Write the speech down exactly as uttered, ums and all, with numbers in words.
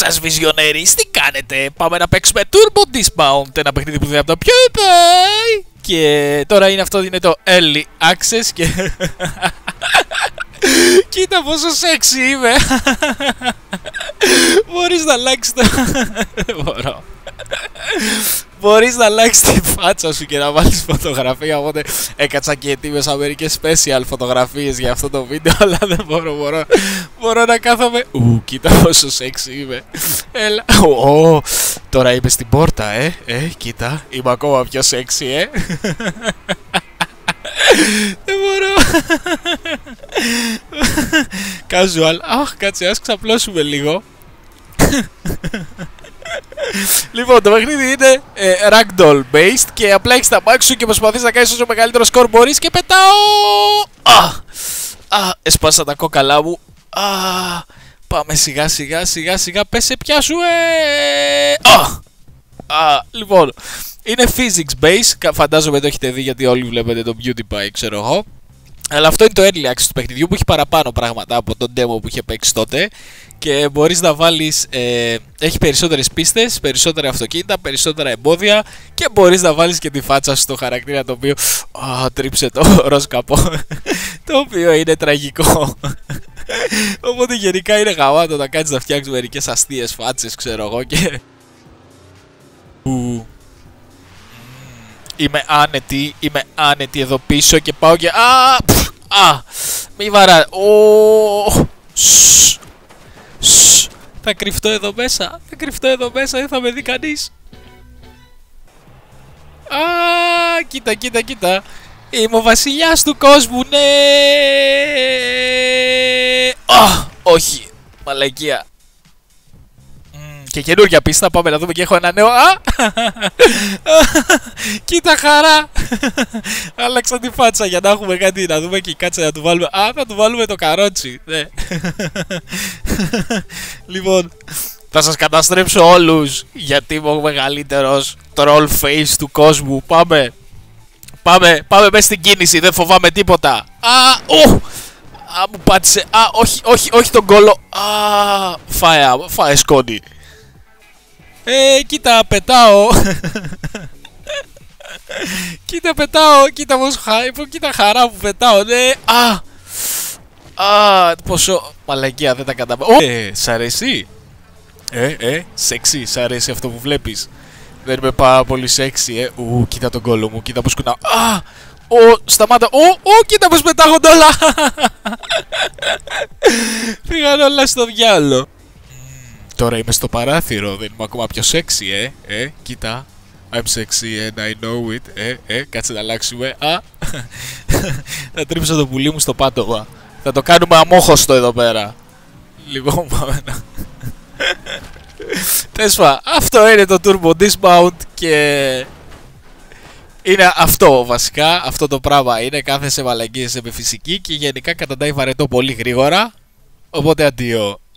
σας Visionaries, τι κάνετε? Πάμε να παίξουμε Turbo Dismount, ένα παιχνίδι που δίνει από το PewDiePie. Και τώρα είναι αυτό, είναι το Early Access και... Κοίτα πόσο sexy είμαι. Μπορείς να αλλάξεις το... Δεν μπορώ. Μπορείς να αλλάξεις τη φάτσα σου και να βάλεις φωτογραφία. Οπότε έκατσα και ετοίμασα μερικές special φωτογραφίες για αυτό το βίντεο. Αλλά δεν μπορώ, μπορώ, μπορώ να κάθομαι. Ου, κοίτα πόσο sexy είμαι. Έλα. Ω, τώρα είμαι στην πόρτα, ε. Ε, κοίτα, είμαι ακόμα πιο sexy, ε. Δεν μπορώ. Casual. Αχ, κάτσε, ας ξαπλώσουμε λίγο. Λοιπόν, το παιχνίδι είναι ε, ragdoll based και απλά έχεις τα μάξι σου και προσπαθείς να κάνεις όσο μεγαλύτερο σκορ μπορείς και πετάω. Α, α, έσπασα τα κόκαλά μου. Α, πάμε σιγά σιγά σιγά σιγά, πέσε πιάσου. Ε, α, α, λοιπόν, είναι physics based, φαντάζομαι το έχετε δει γιατί όλοι βλέπετε το PewDiePie, ξέρω εγώ. Αλλά αυτό είναι το early access του παιχνιδιού που έχει παραπάνω πράγματα από τον demo που είχε παίξει τότε. Και μπορείς να βάλεις, ε, έχει περισσότερες πίστες, περισσότερα αυτοκίνητα, περισσότερα εμπόδια. Και μπορείς να βάλεις και τη φάτσα σου στο χαρακτήρα το οποίο, α, τρίψε το ροσκαπό. Το οποίο είναι τραγικό. Οπότε γενικά είναι γαμάτο να κάνεις να φτιάξεις μερικές αστείες φάτσες, ξέρω εγώ, και... Είμαι άνετη, είμαι άνετη εδώ πίσω και πάω και... Α, πφ, α, μη βαρά... Ω, σ, σ, θα κρυφτώ εδώ μέσα, θα κρυφτώ εδώ μέσα, δεν θα με δει κανείς. Α, κοίτα, κοίτα, κοίτα. Είμαι ο βασιλιάς του κόσμου, ναι. Α, όχι, μαλακία. Και καινούργια πίστα, πάμε να δούμε και έχω ένα νέο. Α! Κοίτα χαρά! Άλλαξα τη φάτσα για να έχουμε κάτι να δούμε και κάτσε να του βάλουμε. Α, θα του βάλουμε το καρότσι. Ναι. Λοιπόν, θα σας καταστρέψω όλους γιατί είμαι ο μεγαλύτερος troll face του κόσμου. Πάμε! Πάμε, πάμε μέσα στην κίνηση, δεν φοβάμαι τίποτα. Α, ου! Α, μου πάτησε. Α, όχι, όχι, όχι τον κόλο. Α, φάε, φάε σκόνη. Ε, κοίτα, πετάω. Κοίτα, πετάω. Κοίτα πως χάιπω. Κοίτα χαρά που πετάω. Ναι. Α, α, πόσο μαλακία, δεν τα καταπάω. Ε, σ' αρέσει? Ε, ε, σεξι, σ' αρέσει αυτό που βλέπεις? Δεν είμαι πάρα πολύ σεξι, ε. Ου, κοίτα τον κόλο μου. Κοίτα πως κουνάω. Α, ο, σταμάτα. Ο, ο, κοίτα πως πετάγονται όλα. Πήγαν όλα στο διάλο. Τώρα είμαι στο παράθυρο, δεν είμαι ακόμα πιο sexy, ε, ε, κοίτα. I'm sexy and I know it, ε, ε, κάτσε να αλλάξουμε, α. Θα τρίψω το πουλί μου στο πάτωμα. Θα το κάνουμε αμόχωστο εδώ πέρα. Λοιπόν, πάμε να... Τέσφα, αυτό είναι το Turbo Dismount και... Είναι αυτό βασικά, αυτό το πράγμα είναι, κάθεσαι μαλακίες με φυσική και γενικά καταντάει βαρετό πολύ γρήγορα. Οπότε αντίο.